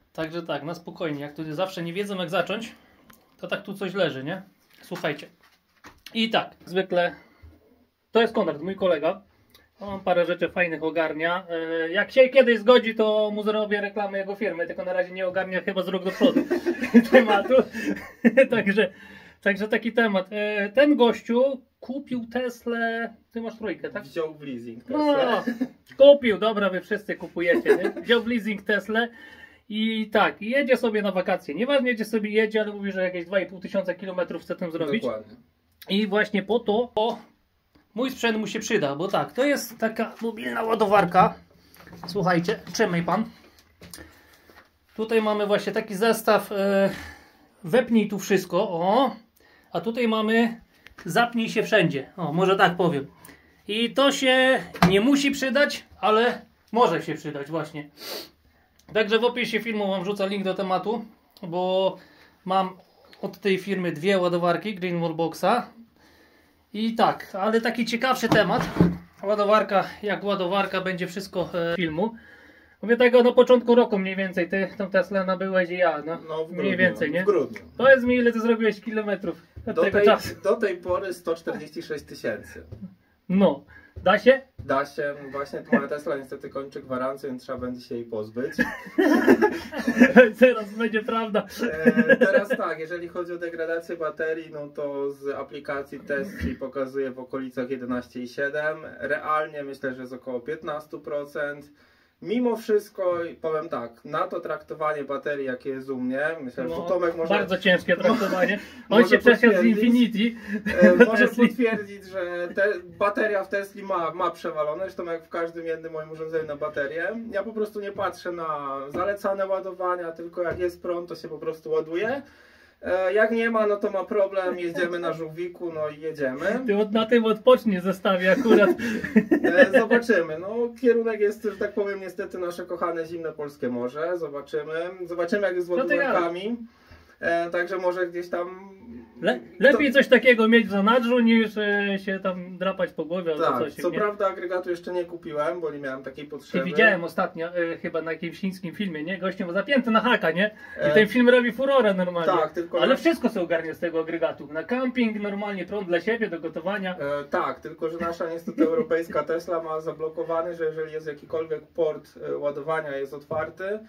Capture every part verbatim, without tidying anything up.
Także tak, na spokojnie. Jak tu zawsze nie wiedzą jak zacząć, to tak tu coś leży, nie? Słuchajcie. I tak, zwykle to jest Konrad, mój kolega. On parę rzeczy fajnych ogarnia. Jak się kiedyś zgodzi, to mu zrobię reklamę jego firmy, tylko na razie nie ogarnia chyba z rok do przodu tematu. także, także taki temat. Ten gościu kupił Teslę. Ty masz trójkę, tak? Wziął w leasing Teslę. No, kupił, dobra, wy wszyscy kupujecie. Nie? Wziął w leasing Teslę. I tak, jedzie sobie na wakacje. Nieważne gdzie sobie jedzie, ale mówi, że jakieś dwa i pół tysiąca kilometrów chce tym zrobić. Dokładnie. I właśnie po to o, mój sprzęt mu się przyda, bo tak, to jest taka mobilna ładowarka. Słuchajcie, trzymaj pan. Tutaj mamy właśnie taki zestaw, e, wepnij tu wszystko, o. A tutaj mamy zapnij się wszędzie, o, może tak powiem. I to się nie musi przydać, ale może się przydać właśnie. Także w opisie filmu wam wrzucę link do tematu, bo mam od tej firmy dwie ładowarki Green Wallboxa. I tak, ale taki ciekawszy temat. Ładowarka, jak ładowarka, będzie wszystko e, filmu. Mówię tego na początku roku mniej więcej, ty tą Teslę nabyłeś i ja, no, no w grudniu, mniej więcej, nie? W grudniu. Powiedz mi, ile ty zrobiłeś kilometrów od do tego tej, czasu. Do tej pory sto czterdzieści sześć tysięcy. No, da się? Da się, właśnie moja Tesla niestety kończy gwarancję, więc trzeba będzie się jej pozbyć. Teraz będzie prawda. E, teraz tak, jeżeli chodzi o degradację baterii, no to z aplikacji Tesli pokazuje w okolicach jedenaście przecinek siedem. Realnie myślę, że jest około piętnaście procent. Mimo wszystko powiem tak, na to traktowanie baterii jakie jest u mnie, myślę, że no, Tomek może... Bardzo ciężkie traktowanie. On może się przesiadł z Infinity. E, może potwierdzić, że te, bateria w Tesli ma, ma przewalone, zresztą jak w każdym jednym moim urządzeniu na baterię. Ja po prostu nie patrzę na zalecane ładowania, tylko jak jest prąd, to się po prostu ładuje. Jak nie ma, no to ma problem, jedziemy na żółwiku, no i jedziemy. Ty od, na tym odpocznie zestawie akurat. Zobaczymy, no kierunek jest, że tak powiem, niestety nasze kochane zimne polskie morze. Zobaczymy, zobaczymy jak jest z ładowarkami. E, także może gdzieś tam... Le, lepiej to... coś takiego mieć w zanadrzu niż e, się tam drapać po głowie albo tak, coś. Co nie? prawda agregatu jeszcze nie kupiłem, bo nie miałem takiej potrzeby. Ty widziałem ostatnio e, chyba na jakimś chińskim filmie, nie? Gościem był zapięty na haka, nie? I e... ten film robi furorę normalnie. Tak, tylko ale nasz... wszystko sobie ogarnia z tego agregatu. Na camping, normalnie prąd dla siebie, do gotowania. E, tak, tylko że nasza niestety europejska Tesla ma zablokowany, że jeżeli jest jakikolwiek port e, ładowania jest otwarty,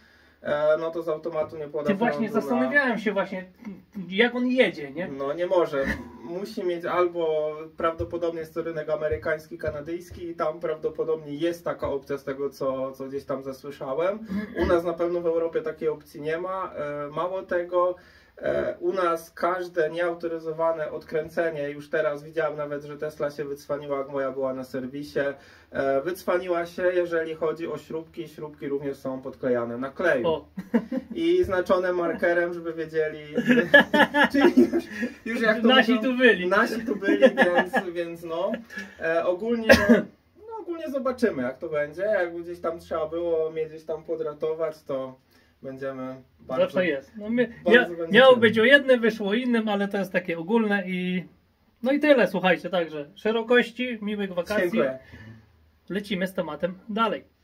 no to z automatu nie poda. Ty właśnie zastanawiałem się właśnie, jak on jedzie, nie? No nie może. Musi mieć albo prawdopodobnie jest to rynek amerykański, kanadyjski i tam prawdopodobnie jest taka opcja z tego, co, co gdzieś tam zasłyszałem. U nas na pewno w Europie takiej opcji nie ma. Mało tego, u nas każde nieautoryzowane odkręcenie, już teraz widziałem nawet, że Tesla się wycwaniła, jak moja była na serwisie, wycwaniła się, jeżeli chodzi o śrubki, śrubki również są podklejane na kleju o. I znaczone markerem, żeby wiedzieli, czyli już, już jak to nasi mówią, tu byli, nasi tu byli, więc, więc no, e, ogólnie no, ogólnie zobaczymy jak to będzie, jak gdzieś tam trzeba było mnie gdzieś tam podratować, to będziemy bardzo... Zawsze jest. No my, ja, miało być o jednym, wyszło innym, ale to jest takie ogólne i... No i tyle, słuchajcie, także szerokości, miłych wakacji. Dziękuję. Lecimy z tematem dalej.